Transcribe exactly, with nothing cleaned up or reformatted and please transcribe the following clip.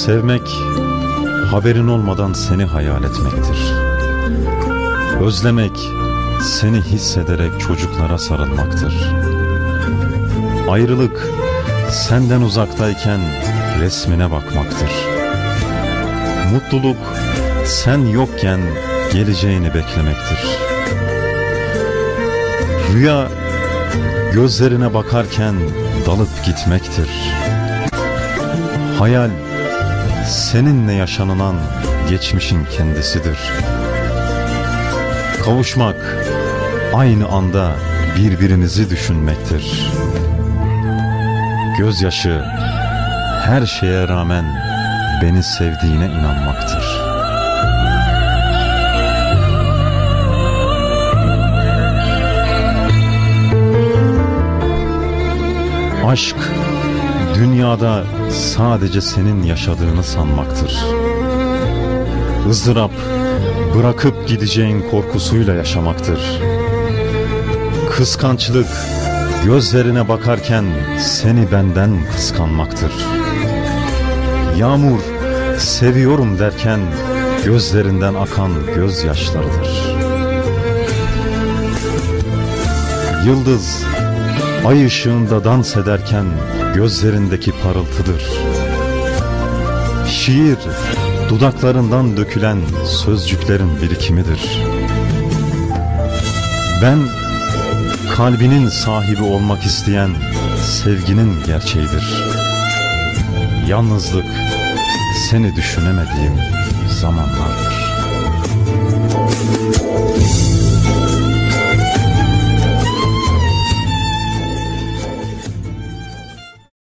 Sevmek, haberin olmadan seni hayal etmektir. Özlemek, seni hissederek çocuklara sarılmaktır. Ayrılık, senden uzaktayken resmine bakmaktır. Mutluluk, sen yokken geleceğini beklemektir. Rüya, gözlerine bakarken dalıp gitmektir. Hayal, seninle yaşanılan geçmişin kendisidir. Kavuşmak, aynı anda birbirimizi düşünmektir. Gözyaşı, her şeye rağmen beni sevdiğine inanmaktır. Aşk, dünyada sadece senin yaşadığını sanmaktır. ızdırap, bırakıp gideceğin korkusuyla yaşamaktır. Kıskançlık, gözlerine bakarken seni benden kıskanmaktır. Yağmur, seviyorum derken gözlerinden akan gözyaşlarıdır. Yıldız, ay ışığında dans ederken gözlerindeki parıltıdır. Şiir, dudaklarından dökülen sözcüklerin birikimidir. Ben, kalbinin sahibi olmak isteyen sevginin gerçeğidir. Yalnızlık, seni düşünemediğim zamanlardır.